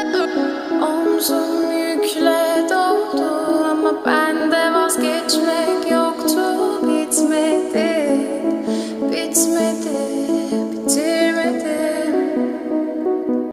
Omzum yükle doldu ama bende vazgeçmek yoktu. Bitmedi, bitmedi.